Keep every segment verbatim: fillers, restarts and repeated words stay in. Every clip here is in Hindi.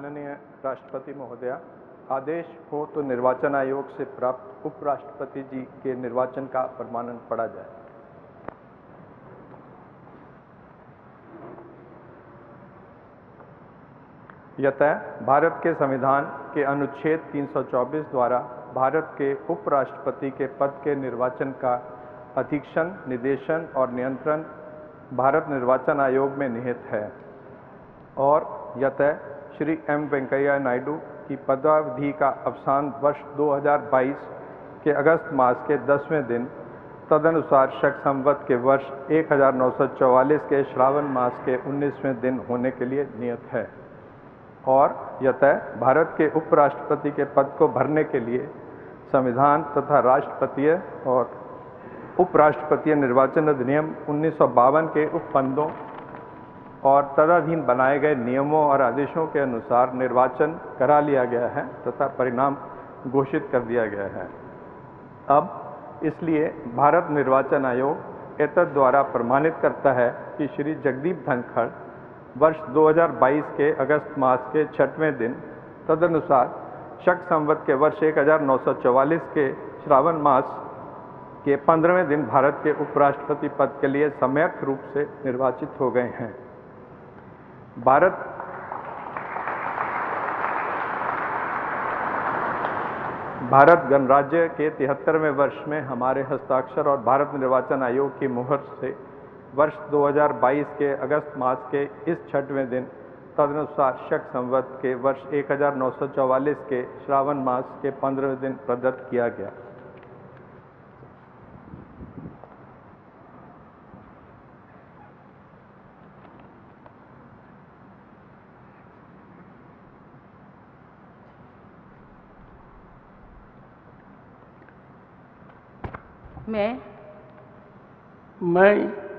माननीय राष्ट्रपति महोदया, आदेश हो तो निर्वाचन आयोग से प्राप्त उपराष्ट्रपति जी के निर्वाचन का प्रमाणन पढ़ा जाए। यतः भारत के संविधान के अनुच्छेद तीन सौ चौबीस द्वारा भारत के उपराष्ट्रपति के पद के निर्वाचन का अधीक्षण, निर्देशन और नियंत्रण भारत निर्वाचन आयोग में निहित है और यतः श्री एम वेंकैया नायडू की पदावधि का अवसान वर्ष दो हज़ार बाईस के अगस्त मास के दसवें दिन तदनुसार शक संवत के वर्ष एक हज़ार नौ सौ चौवालीस के श्रावण मास के उन्नीसवें दिन होने के लिए नियत है और यतः भारत के उपराष्ट्रपति के पद को भरने के लिए संविधान तथा राष्ट्रपतीय और उपराष्ट्रपतीय निर्वाचन अधिनियम उन्नीस सौ बावन के उपबंधों और तदधीन बनाए गए नियमों और आदेशों के अनुसार निर्वाचन करा लिया गया है तथा परिणाम घोषित कर दिया गया है। अब इसलिए भारत निर्वाचन आयोग एतद द्वारा प्रमाणित करता है कि श्री जगदीप धनखड़ वर्ष दो हज़ार बाईस के अगस्त मास के छठवें दिन तदनुसार शक संवत के वर्ष एक हज़ार नौ सौ चौवालीस के श्रावण मास के पंद्रहवें दिन भारत के उपराष्ट्रपति पद के लिए सम्यक रूप से निर्वाचित हो गए हैं। भारत भारत गणराज्य के तिहत्तरवें वर्ष में हमारे हस्ताक्षर और भारत निर्वाचन आयोग की मुहर से वर्ष दो हज़ार बाईस के अगस्त मास के इस छठवें दिन तदनुसार शक संवत के वर्ष एक हज़ार नौ सौ चौवालीस के श्रावण मास के पंद्रहवें दिन प्रदत्त किया गया। मैं मैं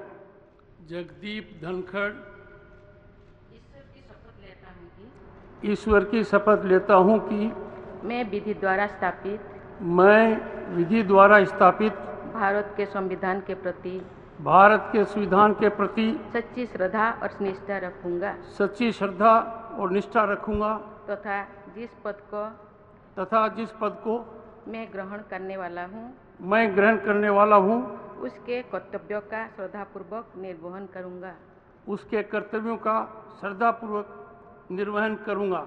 जगदीप धनखड़ ईश्वर की शपथ लेता हूँ कि ईश्वर की शपथ लेता हूँ कि मैं विधि द्वारा स्थापित मैं विधि द्वारा स्थापित भारत के संविधान के प्रति भारत के संविधान के प्रति सच्ची श्रद्धा और निष्ठा रखूंगा सच्ची श्रद्धा और निष्ठा रखूंगा तथा जिस पद को तथा जिस पद को मैं ग्रहण करने वाला हूँ मैं ग्रहण करने वाला हूँ उसके कर्तव्यों का श्रद्धापूर्वक निर्वहन करूंगा उसके कर्तव्यों का श्रद्धापूर्वक निर्वहन करूंगा।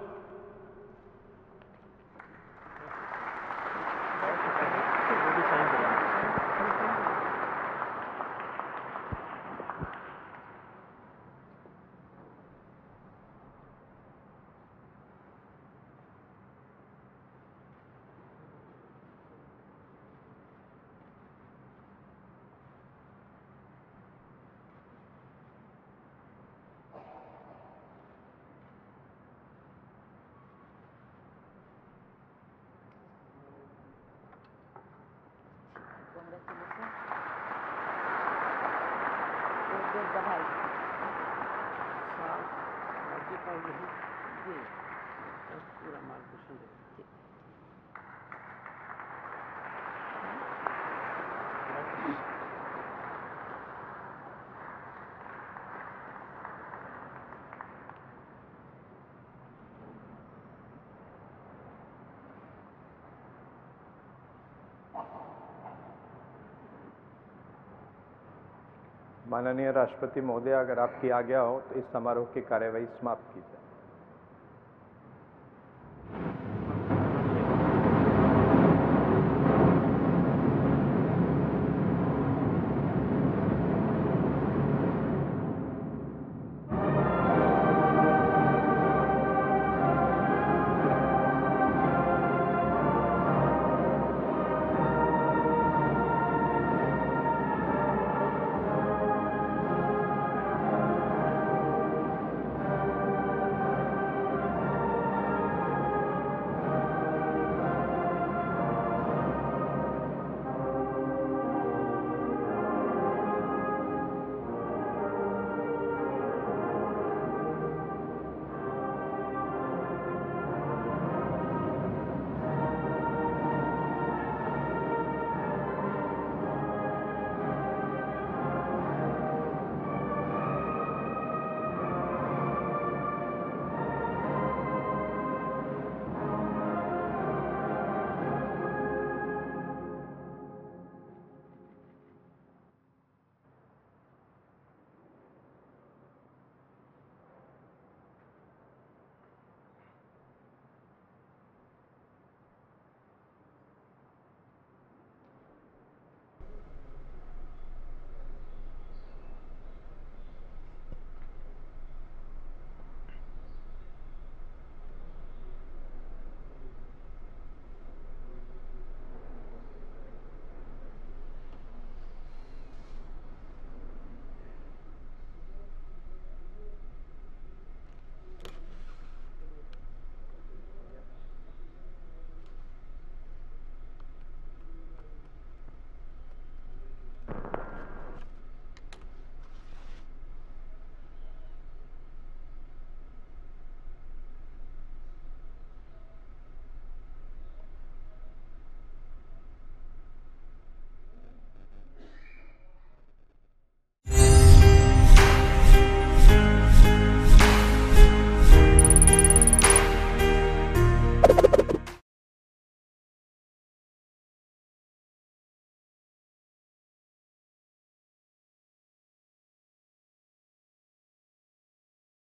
माननीय राष्ट्रपति महोदय, अगर आपकी आज्ञा हो तो इस समारोह की कार्यवाही समाप्त की जाए।